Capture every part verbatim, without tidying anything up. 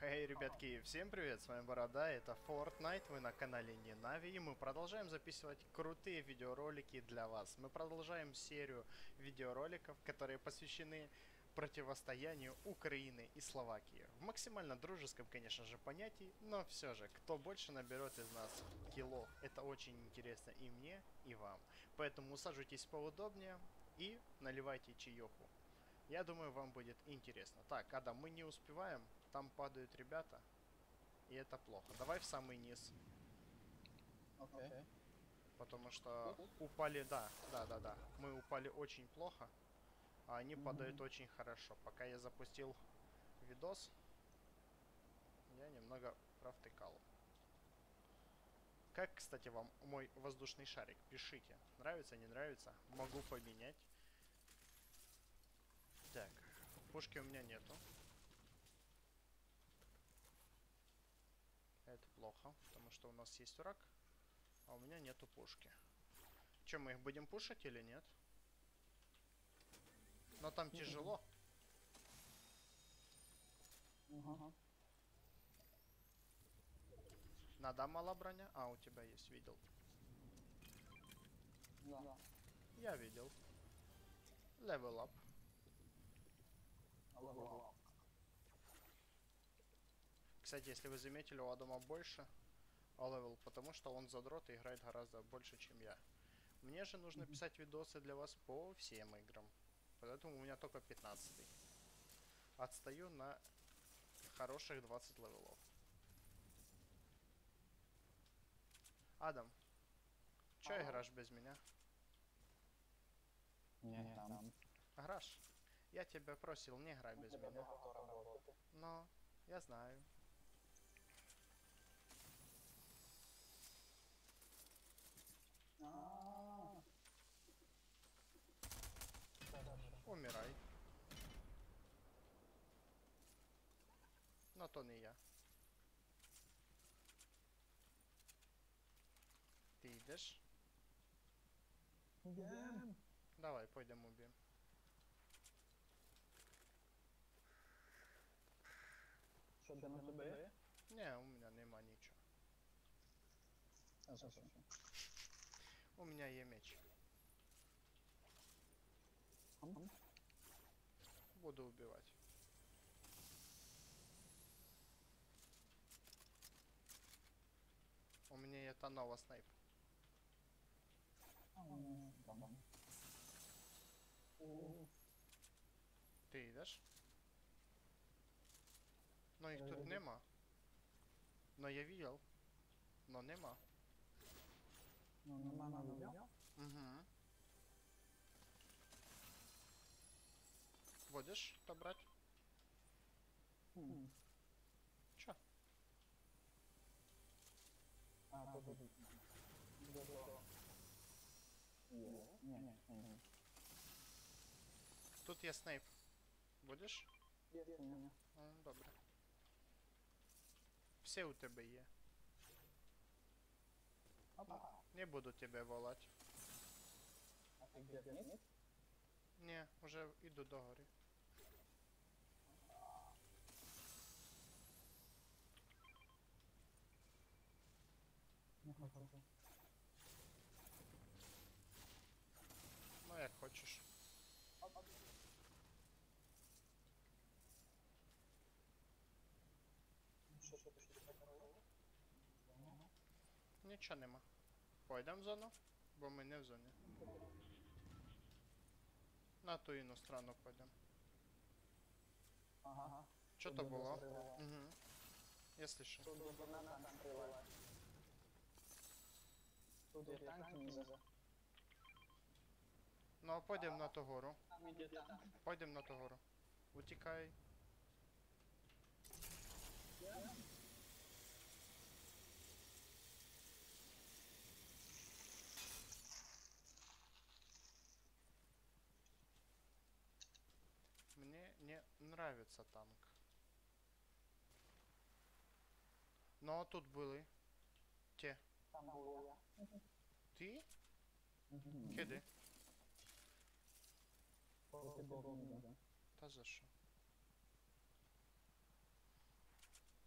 Хей, ребятки, всем привет, с вами Борода, это Fortnite, вы на канале Ненави, и мы продолжаем записывать крутые видеоролики для вас. Мы продолжаем серию видеороликов, которые посвящены противостоянию Украины и Словакии. В максимально дружеском, конечно же, понятии, но все же, кто больше наберет из нас киллов, это очень интересно и мне, и вам. Поэтому усаживайтесь поудобнее и наливайте чаеху. Я думаю, вам будет интересно. Так, Адам, мы не успеваем. Там падают ребята. И это плохо. Давай в самый низ. Окей. Okay. Потому что упали, да, да, да, да. Мы упали очень плохо. А они mm-hmm. падают очень хорошо. Пока я запустил видос, я немного провтыкал. Как, кстати, вам мой воздушный шарик? Пишите. Нравится, не нравится? Могу поменять. Так, пушки у меня нету. Это плохо, потому что у нас есть враг, а у меня нету пушки. Че, мы их будем пушить или нет? Но там mm-hmm. тяжело. Uh-huh. Надо мало броня? А, у тебя есть, видел. Да. Я видел. Level up. Level up. Кстати, если вы заметили, у Адама больше левел, потому что он задрот и играет гораздо больше, чем я. Мне же нужно mm-hmm. писать видосы для вас по всем играм. Поэтому у меня только пятнадцатый. Отстаю на хороших двадцать левелов. Адам, чё а играешь без меня? Не, там. Играешь? Я тебя просил, не играй без меня. Но, я знаю. Умирай. Но то не я. Ты идешь? Убьем. Давай, пойдем убьем. Что, ты на тебе? Не, у меня нема ничего. А, зачем? У меня есть меч. Mm-hmm. Буду убивать. У меня это новый снайп. Mm-hmm. Mm-hmm. Ты идешь? Но их тут нема. Но я видел. Но нема. Ну, нема на видео? Угу. Будешь добрать? Mm. Чё? А, тут. Не, не, не. Тут я снайп. Будеш? Є у мене. Ну, добре. Все у тебе є. Опа. Не буду тебе волать. А ти где вниз? Не, уже иду до гори. Не хочу. Ну, як хочеш. Нічого нема. Пойдем в зону, бо ми не в зоні. На ту інну страну пойдем. Ага. Що то було? Угу. Я слышу. Тут граната накрывает. Тут и танки внизу. Ну, пойдем на ту гору. Там иди танк. Пойдем на ту гору. Утікай. Мне не нравится танк. Но тут были те. Там был я. Ты? Угу. Киди. Ты был, да. Та за що?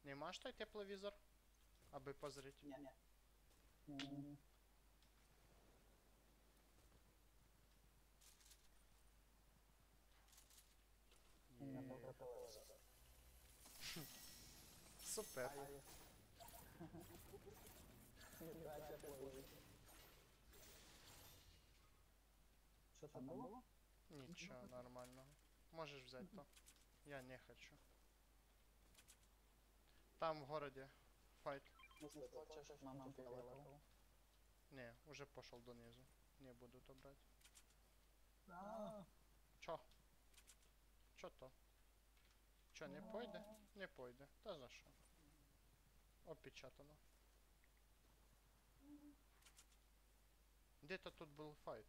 Нема ж той тепловізор? Аби позріть. Ні. Ні. Є. Супер. Що там було? Нічого, нормально. Можеш взяти то. Я не хочу. Там в городе файт. Если хочешь, маму фиолетовую. Не, уже пошел донизу. Не буду то брать. А, Чо? Чо то? Чо, не пойде? Не пойде. Та за що? Опечатано. Где-то тут был файт.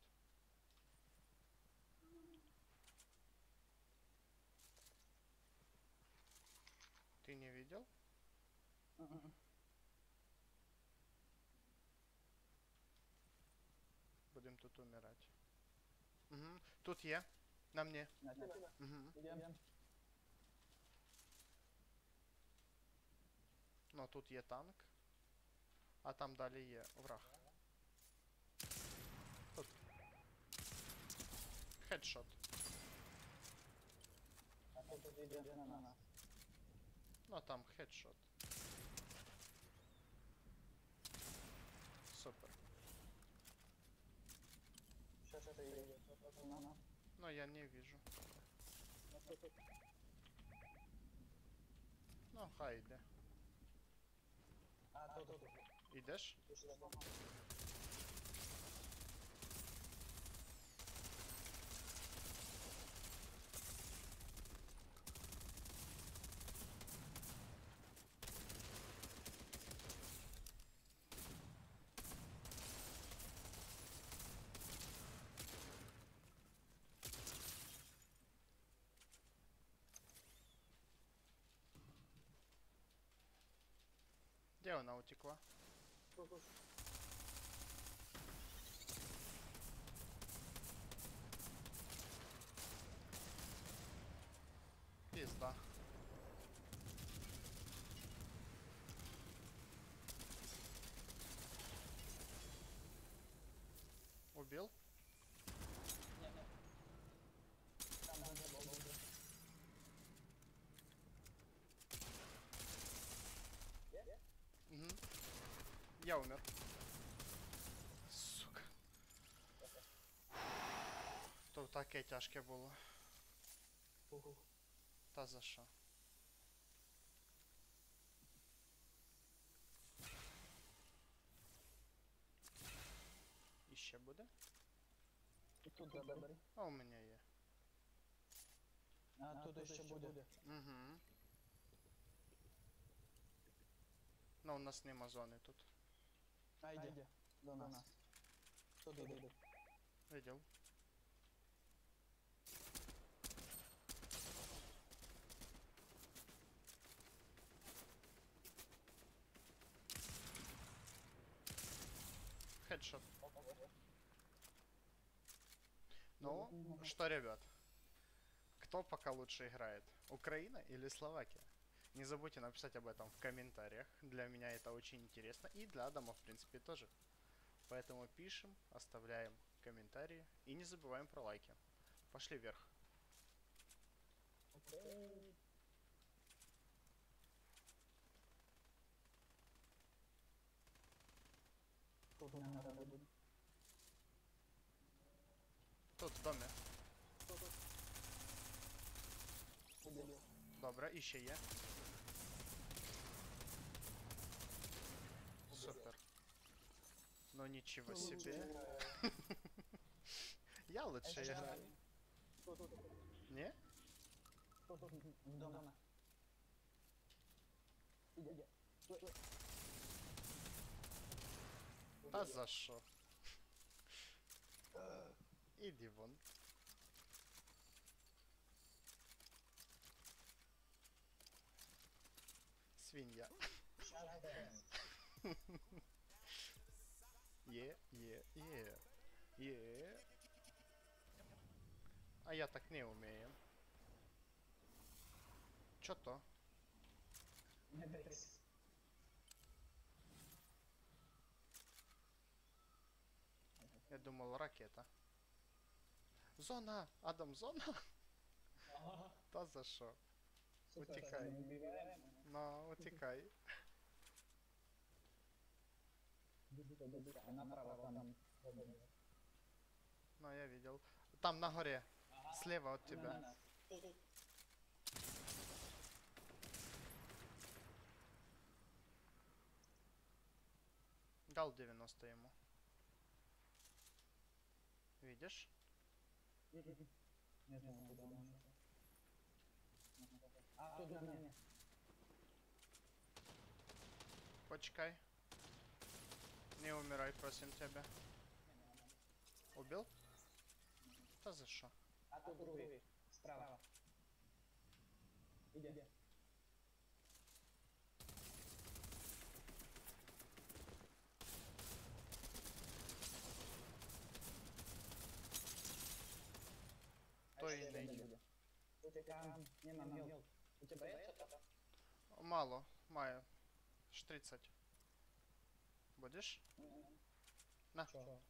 Ты не видел? мгм. Будем тут умирать. Угу. Тут є. На мне. На тебе? Угу. Идем. Ну, тут є танк. А там далі є враг. Тут. Хедшот. А ты тут идешь на нас. Ну, там хедшот. Супер. Сейчас ты идешь на нас. Но я не вижу. Ну, хай йде. А, тут, тут, тут. Ідеш? Тут что? Де вона утекла? Тут, тут. Пізда. Убил? Не, не. Там будет бомба. Угу. Я умер. Сука. То таке тяжке було. Угу. Та за що? І ще буде? И тут забери. А у мене є. А, тут еще будет. Угу. Ну, у нас нема зони тут. А, иди. До нас. Тут иди. Видел? Хедшот. Ну, что, ребят? Кто пока лучше играет? Украина или Словакия? Не забудьте написать об этом в комментариях. Для меня это очень интересно. И для Адама, в принципе, тоже. Поэтому пишем, оставляем комментарии. И не забываем про лайки. Пошли вверх. Окей. Тут не надо будет. Тут, в домі. Убил. Добре, і ще є. Супер. Ну ничего себе. Я лучше играю. Тут, тут, Не? тут, тут, в доме. Иди. Та за що? Іди вон. Свинья. Є, є, є. Є. А я так не умею. Чо то? Медрикс. Я думал, ракета. Зона! Адам, зона! Ага. Та за що? Супер, Утікай. не убиваем. Ну, утікай. Быстро, быстро. А направо там. свободно. Ну, я видел. Там на горе. Ага. Слева от На тебя. нас. Тут, тут. Дал девяносто ему. Видишь? Мгм. Не знаю, куда он ушел. А, тут на мне. Почекай. Не умирай, просим тебя. Убил? Та за що? А тут другой. Справа. Иди. То і не йде. У тебя нема мел. У тебя есть что-то? Мало. Маю. Ш тридцать. Будеш? На. Чё?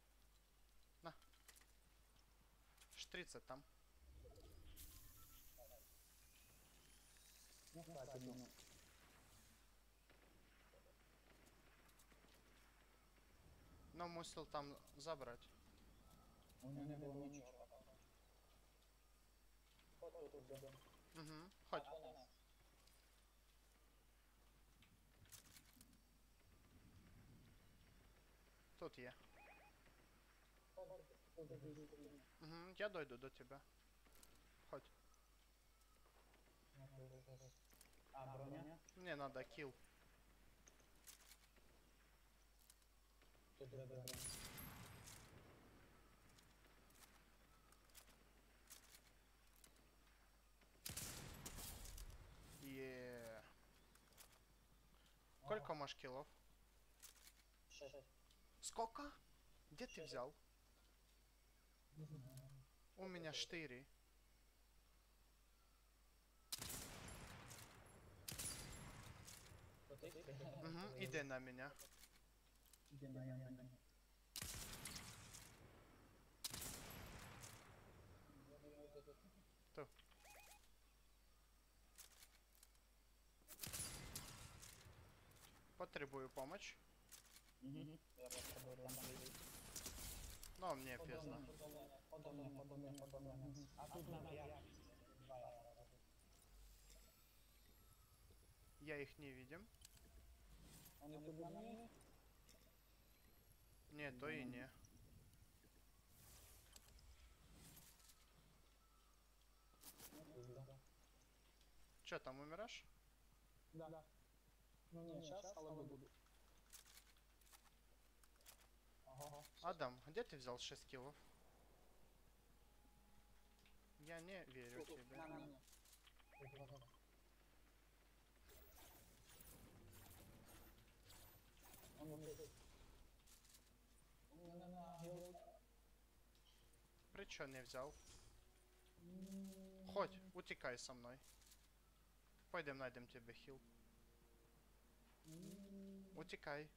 Ш тридцать там. Ну, хватит, ну. Но мусил там забрать. У меня не было ничего. Вот тут, тут, тут. Угу. Хоть. А, у нас. Тут є. Вот тут, тут, тут, тут, тут. Угу. Я дойду до тебя. Хоть. А, броня? Мне надо килл. Тут две брони. Е. Сколько маш киллов? Шесть. Сколько? Где ты взял? Не знаю. У меня четыре. Вот их? Угу. Иди на меня. Иди на меня, на меня. Ту. Потребую помощь. Мгм. Я попробую там выйти. Но мне пизно. Подо мне, подо мне, подо мне. А тут надо я. Два я. Я их не видим. Он тут на мне? Не, то и не. Ну, пизда. Чё там, умираешь? Да. Ну не, сейчас, але буду. Ага. Адам, где ты взял шесть киллов? Я не верю Тут, тебе. на мне. Он вот тут. На, на, на, гел. При чё не взял? Хоть, утекай со мной. Пойдем найдем тебе хил. Утекай.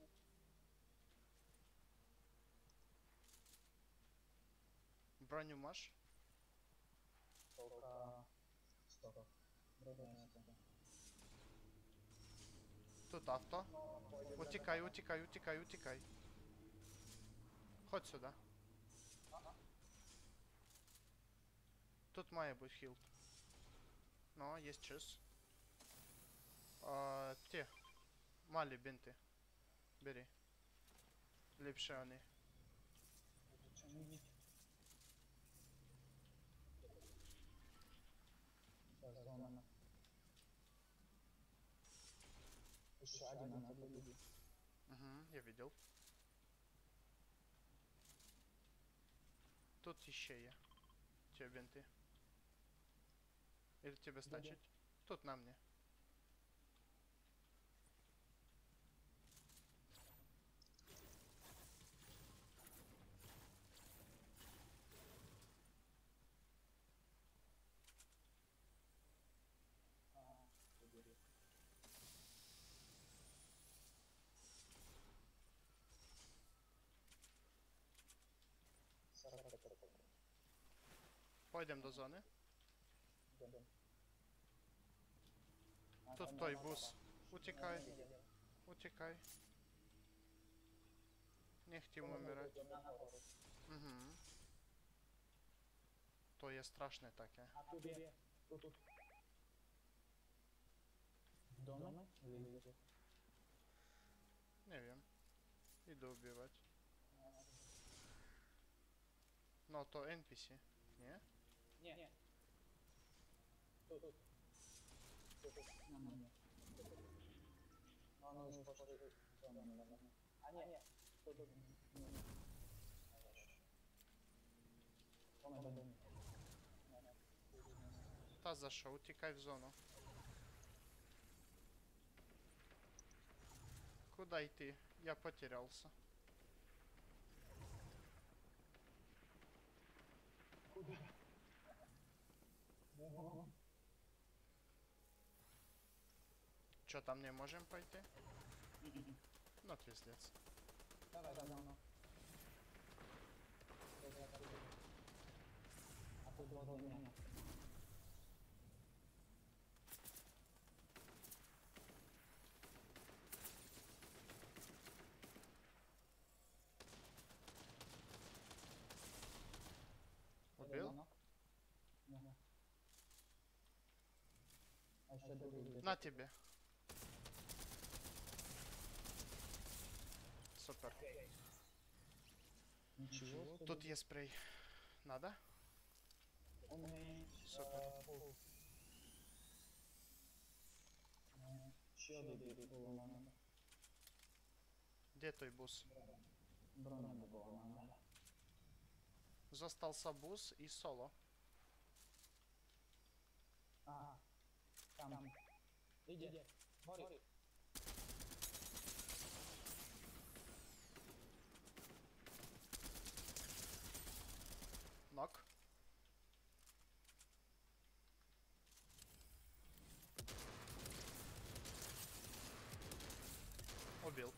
Броню маш? Только... Стоп. Броня. Тут авто. Утекай, утекай, утекай, утекай. Хоть сюда. Тут має бути хіл. Ну, є чиз. А, ті. Малі бінти. Бери. Ліпше вони. Зона. Еще один надо победить. Угу, я видел. Тут еще є. Тебе бинты. Или тебе стачить? Тут на мне. Пойдем до зоны. Идем. Тут той бус. Утекай. Утекай. Не хотим умирать. Угу. То є страшне таке. А тут є. Тут, тут. Дома? Вилізти. Не wiem. Іду убивати. Ну, то ен пі сі. Ні? Ні. Тут, тут. Тут, тут. На мене. Ну, ну, пошли. А, ні. Тут, тут. Ні, ні. Дома, дома. Та за що? Утікай в зону. Куда йти? Я потерялся. Куда? Чо, там не можем пойти? Ну, пиздец. Давай, давай, давай. А тут возле меня. Убил? Ага. А еще другой. На тебе. Супер. Ничего. Тут є спрей. Надо? У меня Супер. еще один был надо. Де той бус? Броня была надо. Зостался бус і соло. А, там. Иди. Гори. Нок. Убил.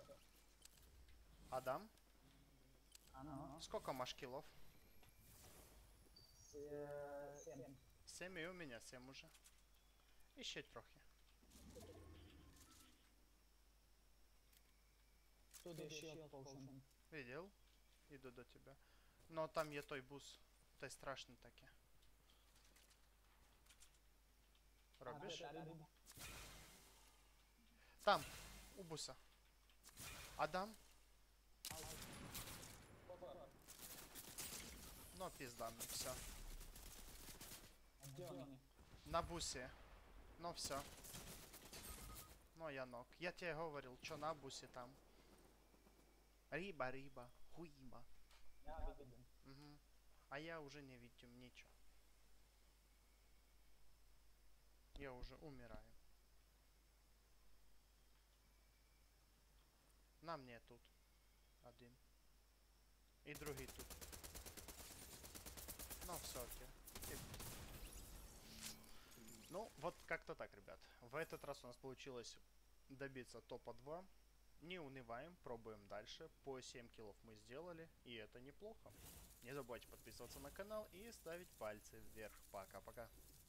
Адам, А ну. сколько маш киллов? С- Семь. Семь, и у меня семь уже. І ще трохи. Тут еще potion. Видел? Іду до тебе. Но там є той бус. Та й страшне таке. Робиш? А, рыба. Там, у буса. Адам? Ну, пизда, ну все. А где они? На бусе. Ну все. Ну я ног. Я тебе говорил, что на бусе там. Риба, риба, хуиба. Я видел. Угу. А я уже не видим ничего. Я уже умираю. На мне тут. Один. И другий тут. Ну все, окей. И- Ну, вот как-то так, ребят. В этот раз у нас получилось добиться топа два. Не унываем, пробуем дальше. По семь киллов мы сделали, и это неплохо. Не забывайте подписываться на канал и ставить пальцы вверх. Пока-пока.